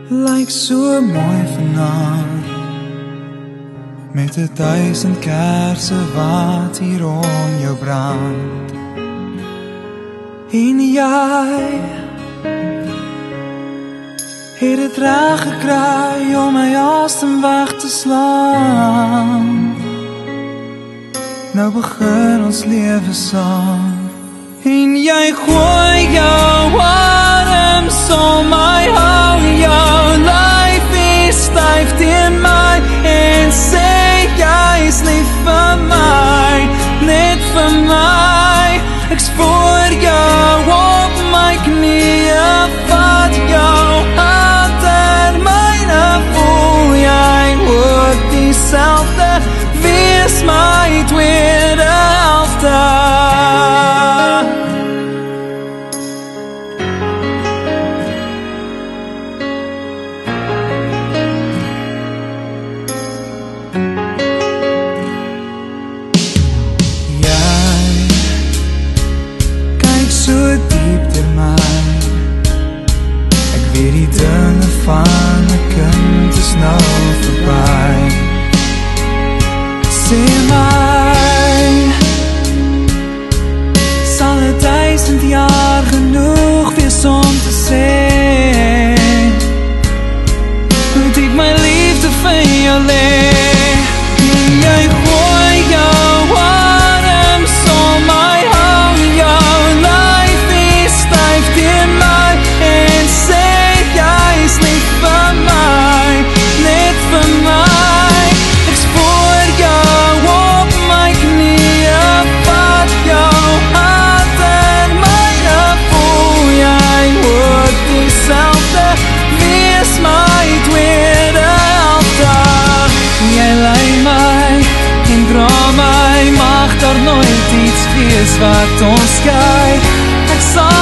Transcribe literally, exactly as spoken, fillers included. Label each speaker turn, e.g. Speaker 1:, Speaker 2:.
Speaker 1: Lyk so mooi vanaand, met 'n duisend kersse wat hier om jou brand. En jy het het reg gekry om my asem weg te slaan. Nou begin ons lewe saam, en jy gooi jou arms om my, hou jou lyf is styf teen my, en sê jy's lief vir my, net vir my. Ek's voor jou op my knieë, vat jou hand in myne, voel jy ook dieselfde, wees my tweede helfte. Van 'n kind is nou verby. Sê my, sal 'n duisend jaar genoeg wees om te sê hoe diep my liefde vir jou lê? Jy gooi jou arms om my, hou jou lyf is styf teen my, en sê jy's lief vir my, net vir my. Ek's voor jou op my knieë, vat jou hand in myne, voel jy ook dieselfde, wees my tweede helfte. Jy lei my en dra my, mag daar nooit iets wees wat ons skei. Ek sal